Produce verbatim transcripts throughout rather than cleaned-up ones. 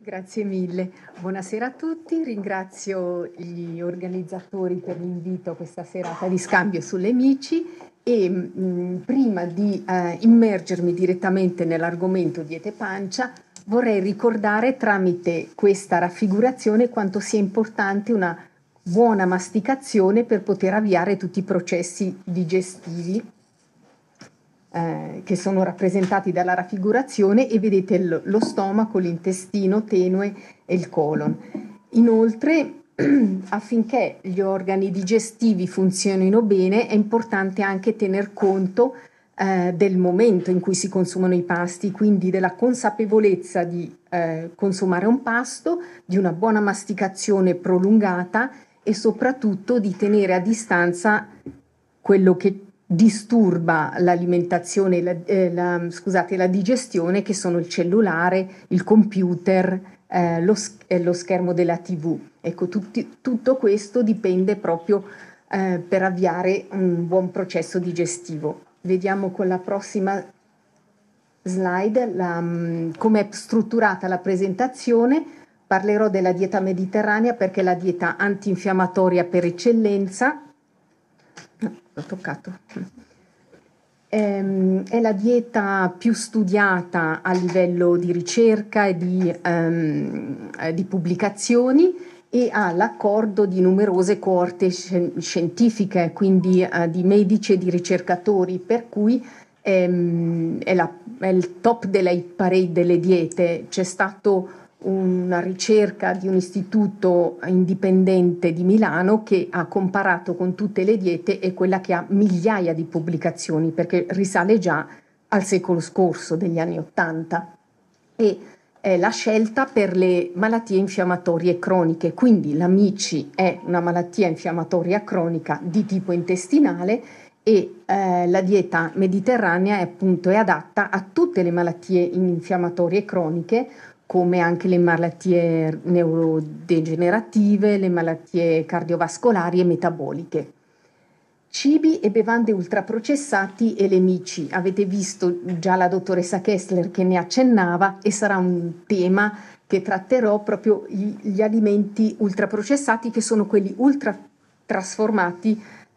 Grazie mille. Buonasera a tutti, ringrazio gli organizzatori per l'invito a questa serata di scambio sulle mici e mh, prima di eh, immergermi direttamente nell'argomento diete pancia vorrei ricordare tramite questa raffigurazione quanto sia importante una buona masticazione per poter avviare tutti i processi digestivi Eh, che sono rappresentati dalla raffigurazione, e vedete lo, lo stomaco, l'intestino tenue e il colon. Inoltre, affinché gli organi digestivi funzionino bene, è importante anche tener conto eh, del momento in cui si consumano i pasti, quindi della consapevolezza di eh, consumare un pasto, di una buona masticazione prolungata e soprattutto di tenere a distanza quello che disturba l'alimentazione, la, eh, la, scusate, la digestione, che sono il cellulare, il computer, eh, lo, eh, lo schermo della tivù. Ecco, tutti, tutto questo dipende proprio eh, per avviare un buon processo digestivo. Vediamo con la prossima slide come è strutturata la presentazione. Parlerò della dieta mediterranea perché è la dieta antinfiammatoria per eccellenza. No, l'ho toccato. Ehm, è la dieta più studiata a livello di ricerca e di, ehm, di pubblicazioni, e ha l'accordo di numerose coorte scientifiche, quindi eh, di medici e di ricercatori, per cui ehm, è, la, è il top della hit parade delle diete. C'è stato una ricerca di un istituto indipendente di Milano che ha comparato con tutte le diete, e quella che ha migliaia di pubblicazioni, perché risale già al secolo scorso, degli anni Ottanta, e è la scelta per le malattie infiammatorie croniche. Quindi la M I C I è una malattia infiammatoria cronica di tipo intestinale, e eh, la dieta mediterranea è appunto è adatta a tutte le malattie infiammatorie croniche, come anche le malattie neurodegenerative, le malattie cardiovascolari e metaboliche. Cibi e bevande ultraprocessati e le M I C I. Avete visto già la dottoressa Kessler che ne accennava, e sarà un tema che tratterò, proprio gli, gli alimenti ultraprocessati, che sono quelli ultra trasformati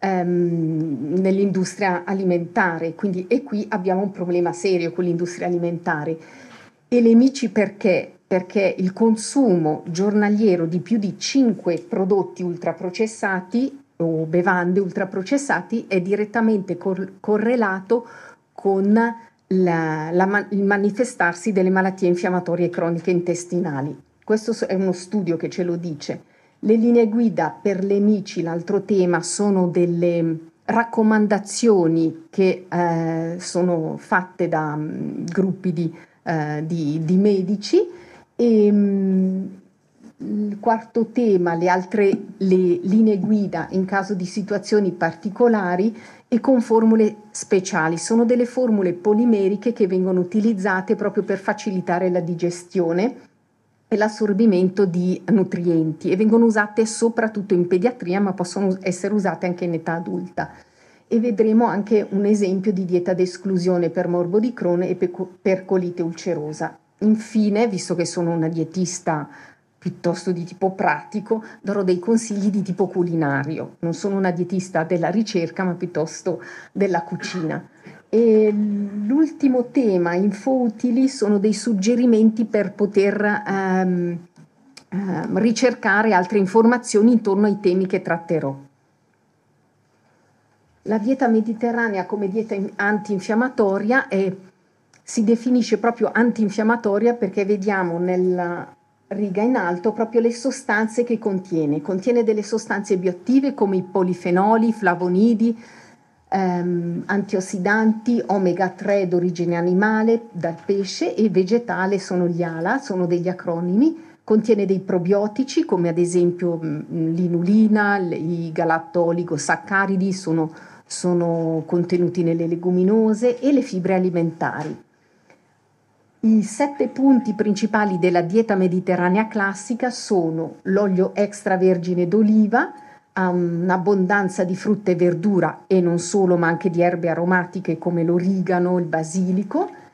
ehm, nell'industria alimentare. Quindi, e qui abbiamo un problema serio con l'industria alimentare. E le M I C I perché? Perché il consumo giornaliero di più di cinque prodotti ultraprocessati o bevande ultraprocessati è direttamente cor- correlato con la, la, il manifestarsi delle malattie infiammatorie croniche intestinali. Questo è uno studio che ce lo dice. Le linee guida per le M I C I, l'altro tema, sono delle raccomandazioni che eh, sono fatte da um, gruppi di Uh, di, di medici. E um, il quarto tema, le altre le linee guida in caso di situazioni particolari e con formule speciali. Sono delle formule polimeriche che vengono utilizzate proprio per facilitare la digestione e l'assorbimento di nutrienti, e vengono usate soprattutto in pediatria, ma possono essere usate anche in età adulta. E vedremo anche un esempio di dieta d'esclusione per morbo di Crohn e per colite ulcerosa. Infine, visto che sono una dietista piuttosto di tipo pratico, darò dei consigli di tipo culinario. Non sono una dietista della ricerca, ma piuttosto della cucina. E l'ultimo tema, info utili, sono dei suggerimenti per poter ehm, ehm, ricercare altre informazioni intorno ai temi che tratterò. La dieta mediterranea come dieta antinfiammatoria è, si definisce proprio antinfiammatoria perché vediamo nella riga in alto proprio le sostanze che contiene. Contiene delle sostanze bioattive come i polifenoli, flavonidi, ehm, antiossidanti, omega tre d'origine animale, dal pesce, e vegetale sono gli A L A, sono degli acronimi. Contiene dei probiotici come ad esempio l'inulina, i galatto-oligosaccaridi sono sono contenuti nelle leguminose, e le fibre alimentari. I sette punti principali della dieta mediterranea classica sono l'olio extravergine d'oliva, un'abbondanza di frutta e verdura, e non solo, ma anche di erbe aromatiche come l'origano, il basilico,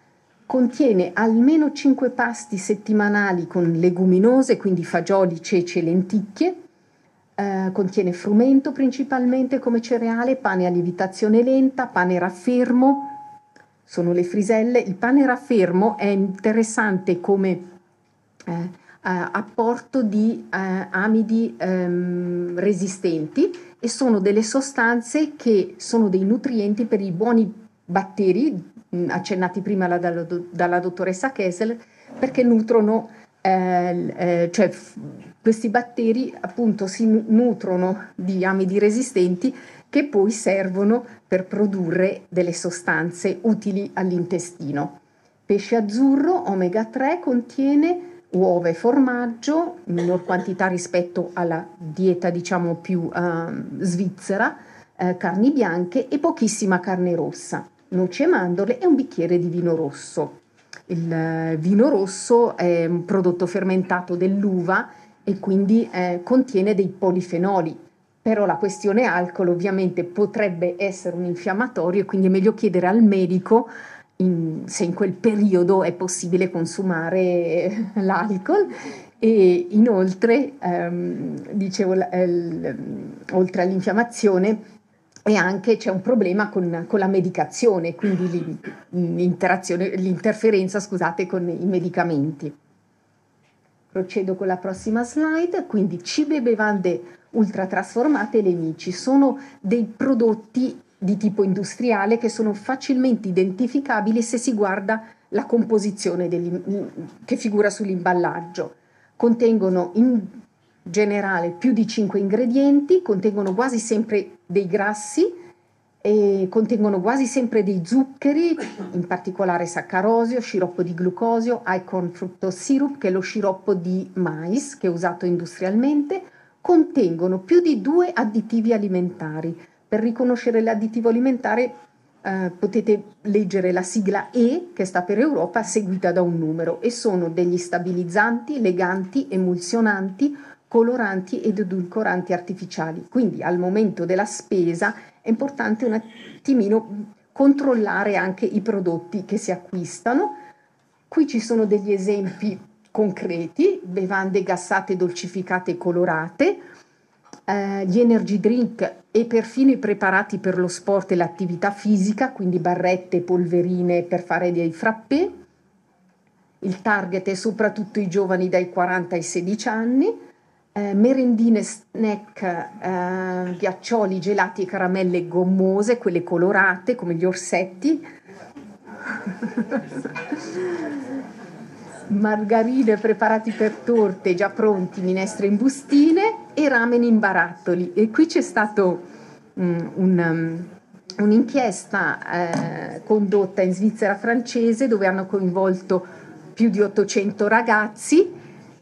contiene almeno cinque pasti settimanali con leguminose, quindi fagioli, ceci e lenticchie, eh, contiene frumento principalmente come cereale, pane a lievitazione lenta, pane raffermo, sono le friselle. Il pane raffermo è interessante come eh, eh, apporto di eh, amidi ehm, resistenti, e sono delle sostanze che sono dei nutrienti per i buoni batteri, accennati prima la, dalla, dalla dottoressa Kessler, perché nutrono, eh, eh, cioè questi batteri appunto si nutrono di amidi resistenti che poi servono per produrre delle sostanze utili all'intestino. Pesce azzurro, omega tre, contiene uova e formaggio, in minor quantità rispetto alla dieta diciamo più eh, svizzera, eh, carni bianche e pochissima carne rossa, noci e mandorle e un bicchiere di vino rosso. Il eh, vino rosso è un prodotto fermentato dell'uva e quindi eh, contiene dei polifenoli, però la questione alcol ovviamente potrebbe essere un infiammatorio e quindi è meglio chiedere al medico in, se in quel periodo è possibile consumare l'alcol. E inoltre, ehm, dicevo, l, oltre all'infiammazione, e anche c'è un problema con, con la medicazione, quindi l'interazione, l'interferenza, scusate, con i medicamenti. Procedo con la prossima slide. Quindi cibi e bevande ultratrasformate e nemici sono dei prodotti di tipo industriale che sono facilmente identificabili se si guarda la composizione che figura sull'imballaggio. Contengono in generale più di cinque ingredienti, contengono quasi sempre dei grassi, e contengono quasi sempre dei zuccheri, in particolare saccarosio, sciroppo di glucosio, high corn fructose syrup, che è lo sciroppo di mais che è usato industrialmente. Contengono più di due additivi alimentari. Per riconoscere l'additivo alimentare eh, potete leggere la sigla E, che sta per Europa, seguita da un numero, e sono degli stabilizzanti, leganti, emulsionanti, coloranti ed edulcoranti artificiali. Quindi al momento della spesa è importante un attimino controllare anche i prodotti che si acquistano. Qui ci sono degli esempi concreti: bevande gassate, dolcificate e colorate, eh, gli energy drink e perfino i preparati per lo sport e l'attività fisica, quindi barrette e polverine per fare dei frappè. Il target è soprattutto i giovani dai quaranta ai sedici anni. Eh, merendine, snack, eh, ghiaccioli, gelati e caramelle gommose, quelle colorate come gli orsetti, margarine, preparati per torte già pronti, minestre in bustine e ramen in barattoli. E qui c'è stato um, un, um, un'inchiesta eh, condotta in Svizzera francese, dove hanno coinvolto più di ottocento ragazzi.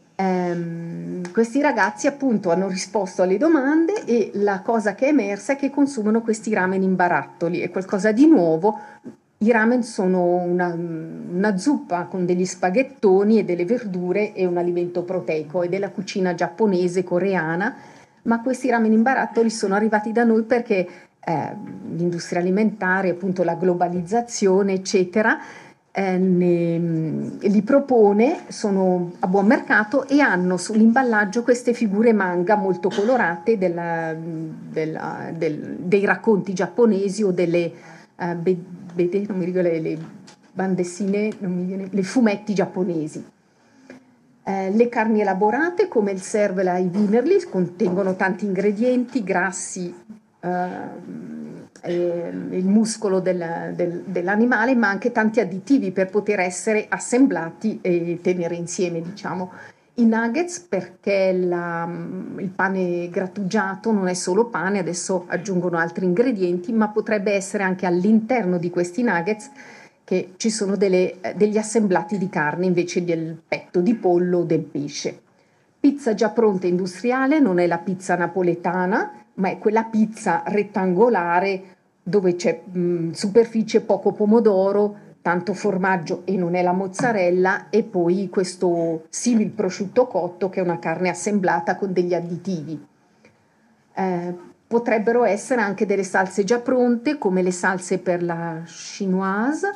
Um, questi ragazzi appunto hanno risposto alle domande e la cosa che è emersa è che consumano questi ramen in barattoli. È qualcosa di nuovo. I ramen sono una, una zuppa con degli spaghettoni e delle verdure e un alimento proteico, è della cucina giapponese, coreana, ma questi ramen in barattoli sono arrivati da noi perché eh, l'industria alimentare, appunto la globalizzazione eccetera, Eh, ne, li propone, sono a buon mercato e hanno sull'imballaggio queste figure manga molto colorate della, della, del, dei racconti giapponesi o delle uh, be, bede, non mi ricordo, le, le bandessine, non mi viene, le fumetti giapponesi. Eh, le carni elaborate come il cervela e i wienerli contengono tanti ingredienti grassi, uh, il muscolo del, del, dell'animale, ma anche tanti additivi per poter essere assemblati e tenere insieme, diciamo. I nuggets, perché la, il pane grattugiato non è solo pane, adesso aggiungono altri ingredienti, ma potrebbe essere anche all'interno di questi nuggets che ci sono delle, degli assemblati di carne invece del petto di pollo o del pesce. Pizza già pronta industriale, non è la pizza napoletana, ma è quella pizza rettangolare dove c'è mh, superficie, poco pomodoro, tanto formaggio e non è la mozzarella, e poi questo simil prosciutto cotto che è una carne assemblata con degli additivi. Eh, potrebbero essere anche delle salse già pronte come le salse per la chinoise,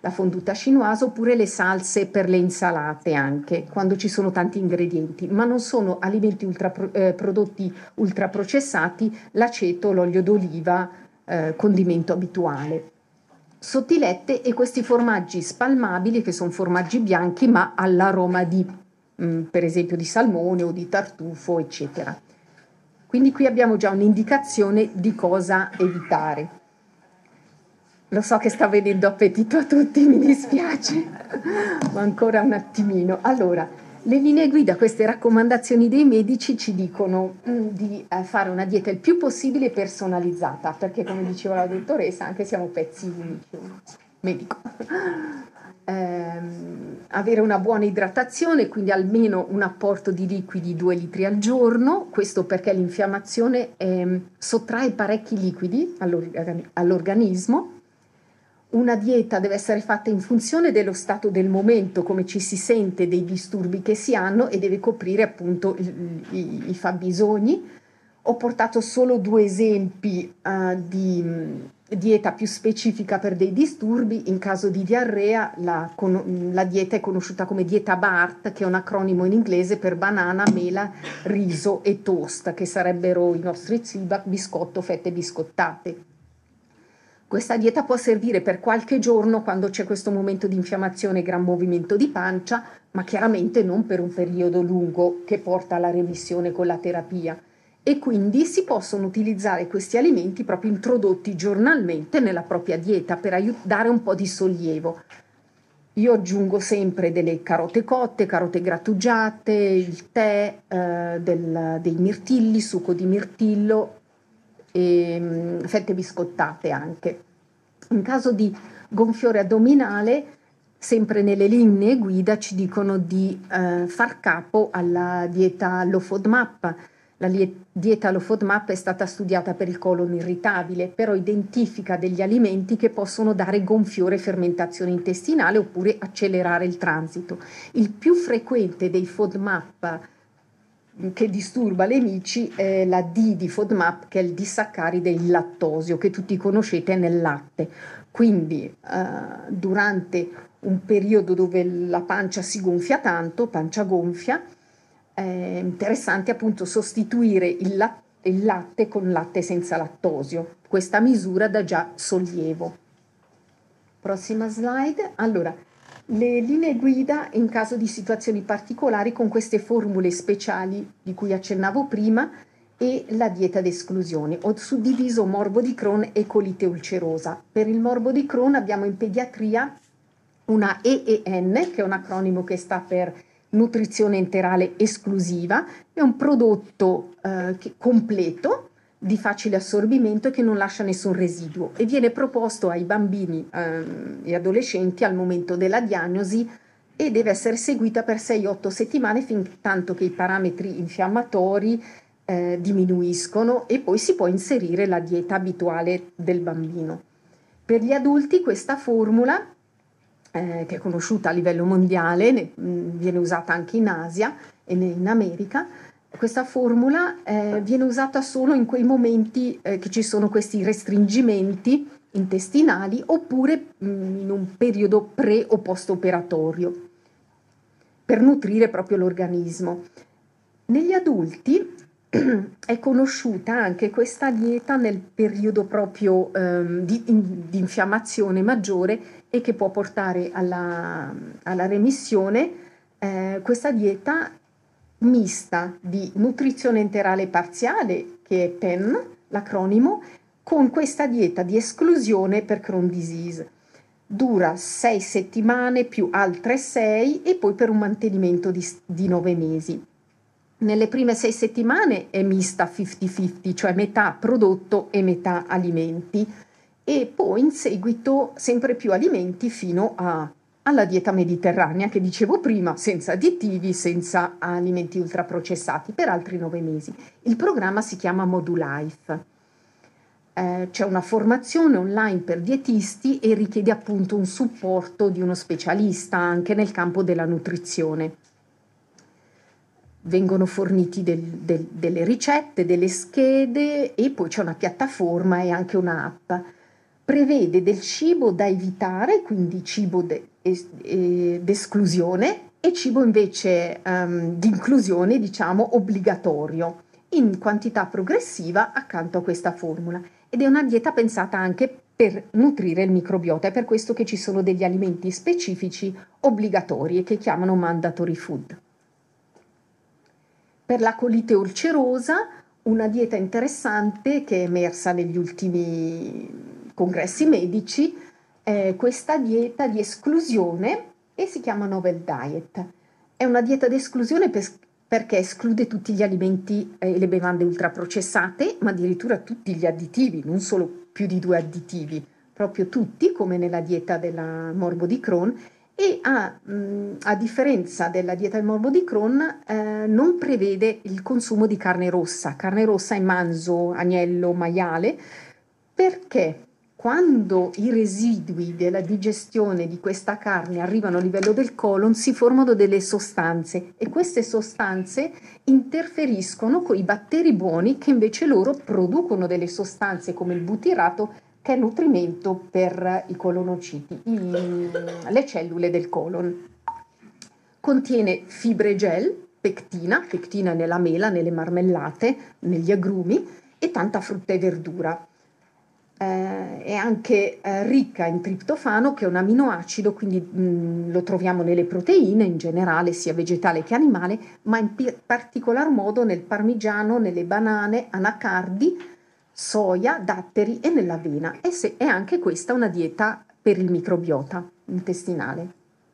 la fonduta chinoise, oppure le salse per le insalate anche, quando ci sono tanti ingredienti, ma non sono alimenti ultra, eh, prodotti ultraprocessati, l'aceto, l'olio d'oliva, eh, condimento abituale. Sottilette e questi formaggi spalmabili, che sono formaggi bianchi ma all'aroma di, mh, per esempio, di salmone o di tartufo, eccetera. Quindi qui abbiamo già un'indicazione di cosa evitare. Lo so che sta venendo appetito a tutti, mi dispiace, ma ancora un attimino. Allora, le linee guida, queste raccomandazioni dei medici ci dicono mh, di eh, fare una dieta il più possibile personalizzata, perché come diceva la dottoressa, anche siamo pezzi unici, medico. Ehm, avere una buona idratazione, quindi almeno un apporto di liquidi due litri al giorno, questo perché l'infiammazione eh, sottrae parecchi liquidi all'organismo. Una dieta deve essere fatta in funzione dello stato del momento, come ci si sente, dei disturbi che si hanno, e deve coprire appunto i, i, i fabbisogni. Ho portato solo due esempi uh, di mh, dieta più specifica per dei disturbi. In caso di diarrea la, con, la dieta è conosciuta come dieta BART, che è un acronimo in inglese per banana, mela, riso e toast, che sarebbero i nostri Zwieback, biscotto, fette biscottate. Questa dieta può servire per qualche giorno quando c'è questo momento di infiammazione e gran movimento di pancia, ma chiaramente non per un periodo lungo che porta alla remissione con la terapia. E quindi si possono utilizzare questi alimenti proprio introdotti giornalmente nella propria dieta per dare un po' di sollievo. Io aggiungo sempre delle carote cotte, carote grattugiate, il tè, eh, del, dei mirtilli, succo di mirtillo, e mh, fette biscottate anche. In caso di gonfiore addominale, sempre nelle linee guida ci dicono di eh, far capo alla dieta low FODMAP. La dieta low FODMAP è stata studiata per il colon irritabile, però identifica degli alimenti che possono dare gonfiore e fermentazione intestinale oppure accelerare il transito. Il più frequente dei FODMAP che disturba le mici è la D di FODMAP, che è il disaccaride, il lattosio, che tutti conoscete nel latte. Quindi eh, durante un periodo dove la pancia si gonfia tanto, pancia gonfia, è interessante appunto sostituire il, lat- il latte con latte senza lattosio. Questa misura dà già sollievo. Prossima slide. Allora, le linee guida in caso di situazioni particolari con queste formule speciali di cui accennavo prima e la dieta d'esclusione. Ho suddiviso morbo di Crohn e colite ulcerosa. Per il morbo di Crohn abbiamo in pediatria una E E N, che è un acronimo che sta per nutrizione enterale esclusiva, è un prodotto eh, che, completo, di facile assorbimento e che non lascia nessun residuo, e viene proposto ai bambini ehm, e adolescenti al momento della diagnosi e deve essere seguita per sei otto settimane fin tanto che i parametri infiammatori eh, diminuiscono, e poi si può inserire la dieta abituale del bambino. Per gli adulti questa formula, eh, che è conosciuta a livello mondiale, ne, mh, viene usata anche in Asia e in America. Questa formula eh, viene usata solo in quei momenti eh, che ci sono questi restringimenti intestinali, oppure mh, in un periodo pre o post operatorio, per nutrire proprio l'organismo. Negli adulti è conosciuta anche questa dieta nel periodo proprio ehm, di, in, di infiammazione maggiore e che può portare alla, alla remissione. Eh, questa dieta mista di nutrizione enterale parziale, che è P E N, l'acronimo, con questa dieta di esclusione per Crohn disease. Dura sei settimane più altre sei, e poi per un mantenimento di, di nove mesi. Nelle prime sei settimane è mista cinquanta cinquanta, cioè metà prodotto e metà alimenti, e poi in seguito sempre più alimenti fino a alla dieta mediterranea che dicevo prima, senza additivi, senza alimenti ultraprocessati, per altri nove mesi. Il programma si chiama Modulife. Eh, c'è una formazione online per dietisti e richiede appunto un supporto di uno specialista anche nel campo della nutrizione. Vengono forniti del, del, delle ricette, delle schede, e poi c'è una piattaforma e anche un'app. prevede del cibo da evitare, quindi cibo d'esclusione, e cibo invece um, di inclusione, diciamo, obbligatorio, in quantità progressiva accanto a questa formula. Ed è una dieta pensata anche per nutrire il microbiota, è per questo che ci sono degli alimenti specifici obbligatori e che chiamano mandatory food. Per la colite ulcerosa, una dieta interessante che è emersa negli ultimi congressi medici è questa dieta di esclusione e si chiama Novel Diet. È una dieta di esclusione per, perché esclude tutti gli alimenti e le bevande ultraprocessate, ma addirittura tutti gli additivi, non solo più di due additivi, proprio tutti, come nella dieta della morbo di Crohn, e a, mh, a differenza della dieta del morbo di Crohn eh, non prevede il consumo di carne rossa, carne rossa in manzo, agnello, maiale, perché quando i residui della digestione di questa carne arrivano a livello del colon si formano delle sostanze e queste sostanze interferiscono con i batteri buoni che invece loro producono delle sostanze come il butirato che è nutrimento per i colonociti, i, le cellule del colon. Contiene fibre gel, pectina, pectina nella mela, nelle marmellate, negli agrumi e tanta frutta e verdura. Eh, è anche eh, ricca in triptofano, che è un aminoacido, quindi mh, lo troviamo nelle proteine in generale, sia vegetale che animale, ma in particolar modo nel parmigiano, nelle banane, anacardi, soia, datteri e nell'avena. E se, è anche questa una dieta per il microbiota intestinale.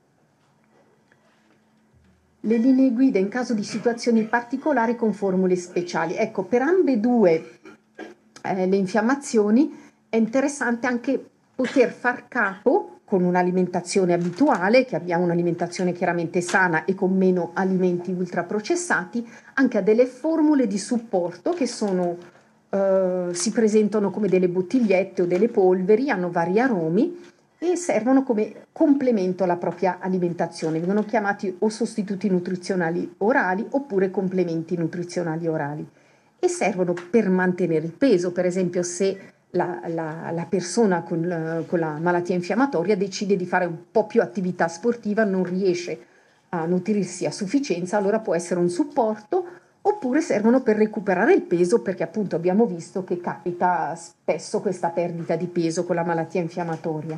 Le linee guida in caso di situazioni particolari con formule speciali. Ecco, per ambedue eh, le infiammazioni è interessante anche poter far capo con un'alimentazione abituale, che abbiamo un'alimentazione chiaramente sana e con meno alimenti ultraprocessati, anche a delle formule di supporto che sono, eh, si presentano come delle bottigliette o delle polveri, hanno vari aromi e servono come complemento alla propria alimentazione. Vengono chiamati o sostituti nutrizionali orali oppure complementi nutrizionali orali e servono per mantenere il peso. Per esempio, se La, la, la persona con, con la malattia infiammatoria decide di fare un po' più attività sportiva, non riesce a nutrirsi a sufficienza, allora può essere un supporto, oppure servono per recuperare il peso, perché appunto abbiamo visto che capita spesso questa perdita di peso con la malattia infiammatoria.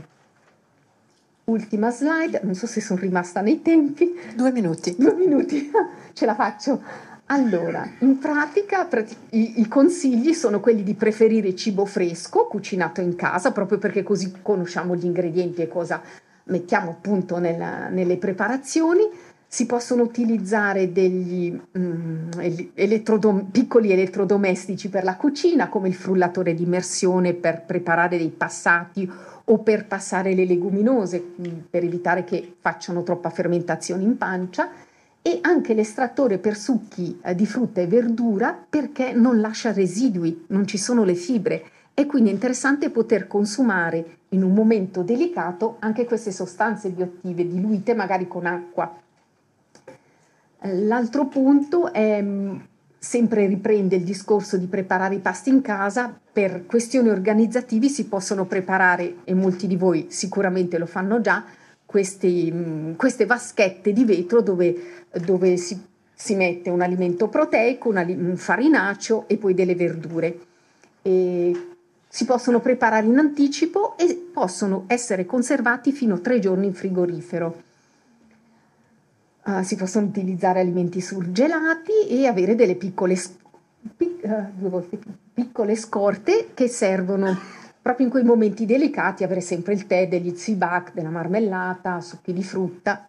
Ultima slide, non so se sono rimasta nei tempi. Due minuti. Due minuti, ce la faccio. Allora, in pratica i, i consigli sono quelli di preferire cibo fresco, cucinato in casa, proprio perché così conosciamo gli ingredienti e cosa mettiamo appunto nella, nelle preparazioni. Si possono utilizzare degli mm, elettrodom- piccoli elettrodomestici per la cucina, come il frullatore di immersione per preparare dei passati o per passare le leguminose, per evitare che facciano troppa fermentazione in pancia, e anche l'estrattore per succhi eh, di frutta e verdura, perché non lascia residui, non ci sono le fibre, e quindi è interessante poter consumare in un momento delicato anche queste sostanze bioattive diluite magari con acqua. L'altro punto è, sempre riprende il discorso di preparare i pasti in casa. Per questioni organizzativi si possono preparare, e molti di voi sicuramente lo fanno già, questi, queste vaschette di vetro dove, dove si, si mette un alimento proteico, un, un farinaceo e poi delle verdure. E si possono preparare in anticipo e possono essere conservati fino a tre giorni in frigorifero. Uh, si possono utilizzare alimenti surgelati e avere delle piccole, pic, uh, due volte più, piccole scorte che servono proprio in quei momenti delicati, avere sempre il tè, degli zwieback, della marmellata, succhi di frutta.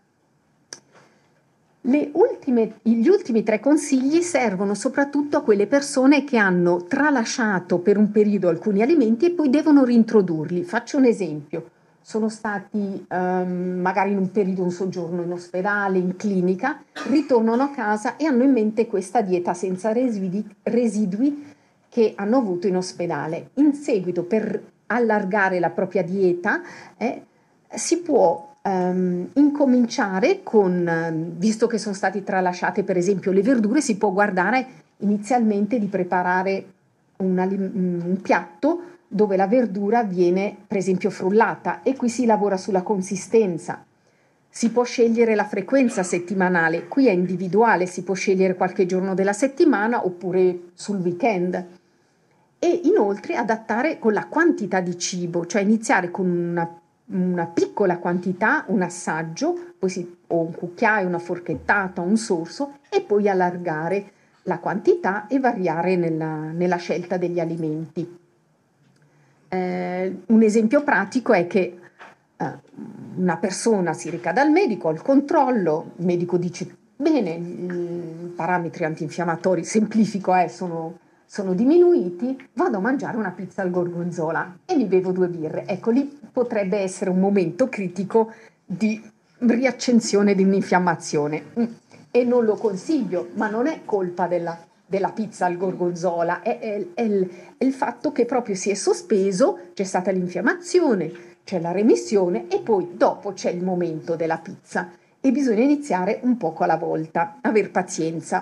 Le ultime, gli ultimi tre consigli servono soprattutto a quelle persone che hanno tralasciato per un periodo alcuni alimenti e poi devono reintrodurli. Faccio un esempio. Sono stati um, magari in un periodo un soggiorno in ospedale, in clinica, ritornano a casa e hanno in mente questa dieta senza residui, residui che hanno avuto in ospedale. In seguito, per allargare la propria dieta, eh, si può um, incominciare con, visto che sono stati tralasciate per esempio le verdure, si può guardare inizialmente di preparare un, un piatto dove la verdura viene per esempio frullata e qui si lavora sulla consistenza. Si può scegliere la frequenza settimanale, qui è individuale, si può scegliere qualche giorno della settimana oppure sul weekend. E inoltre adattare con la quantità di cibo, cioè iniziare con una, una piccola quantità, un assaggio, poi si, o un cucchiaio, una forchettata, un sorso, e poi allargare la quantità e variare nella, nella scelta degli alimenti. Eh, un esempio pratico è che eh, una persona si reca dal medico al controllo, il medico dice bene, i parametri antinfiammatori, semplifico, eh, sono, sono diminuiti, vado a mangiare una pizza al gorgonzola e mi bevo due birre. Ecco, lì potrebbe essere un momento critico di riaccensione di un'infiammazione. Mm. E non lo consiglio, ma non è colpa della della pizza al gorgonzola, è, è, è, il, è il fatto che proprio si è sospeso, c'è stata l'infiammazione, c'è la remissione e poi dopo c'è il momento della pizza e bisogna iniziare un poco alla volta, aver pazienza.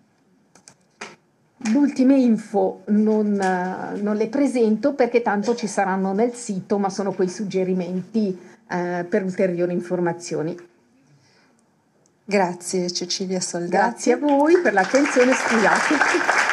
Le ultime info non, non le presento perché tanto ci saranno nel sito, ma sono quei suggerimenti eh, per ulteriori informazioni. Grazie Cecilia Soldati. Grazie a voi per l'attenzione, scusate.